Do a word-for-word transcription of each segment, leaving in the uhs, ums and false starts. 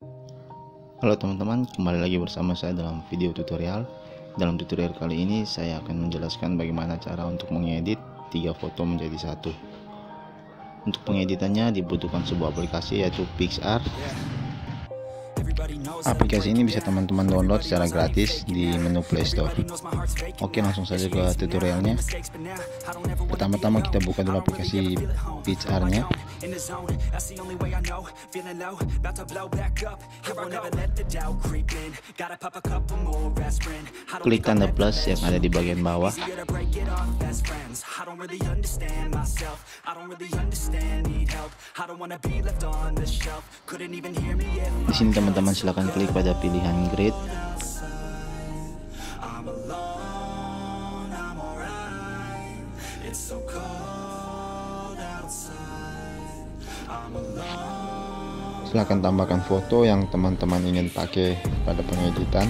Halo teman-teman, kembali lagi bersama saya dalam video tutorial. Dalam tutorial kali ini saya akan menjelaskan bagaimana cara untuk mengedit tiga foto menjadi satu. Untuk pengeditannya dibutuhkan sebuah aplikasi yaitu PicsArt. Aplikasi ini bisa teman-teman download secara gratis di menu Play Store. Oke, langsung saja ke tutorialnya. Pertama-tama kita buka dulu aplikasi PicsArt-nya. Klik tanda plus yang ada di bagian bawah. Di sini teman-teman silakan klik pada pilihan grid. Silakan tambahkan foto yang teman-teman ingin pakai pada pengeditan.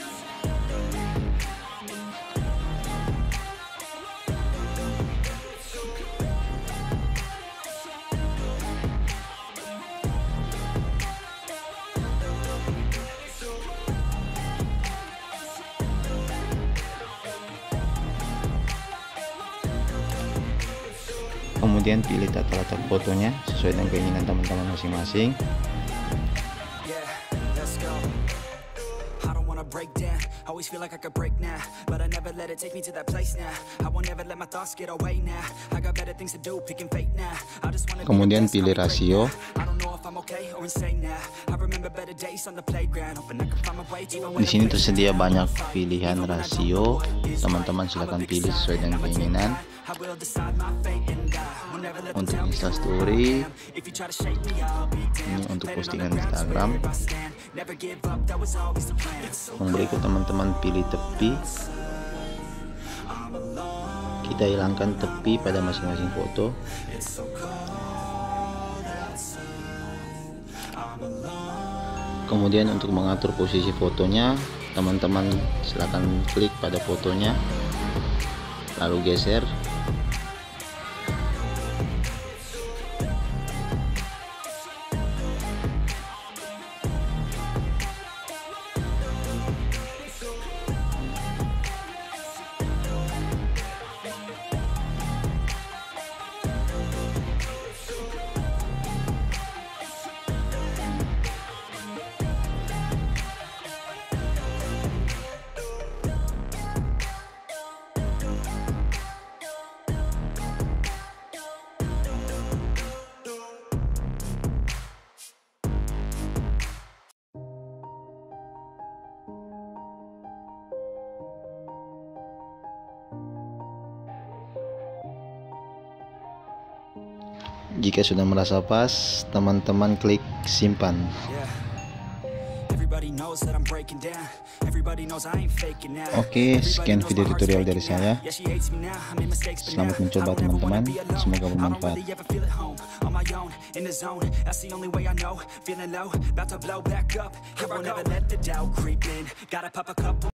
Kemudian pilih tata letak fotonya sesuai dengan keinginan teman-teman masing-masing. Kemudian pilih rasio. Di sini tersedia banyak pilihan rasio. Teman-teman silahkan pilih sesuai dengan keinginan. Untuk Instastory, ini untuk postingan Instagram. Yang berikut teman-teman pilih tepi. Kita hilangkan tepi pada masing-masing foto. Kemudian untuk mengatur posisi fotonya, teman-teman silakan klik pada fotonya, lalu geser. Jika sudah merasa pas, teman-teman klik simpan. Oke, sekian video tutorial dari saya. Selamat mencoba teman-teman, semoga bermanfaat.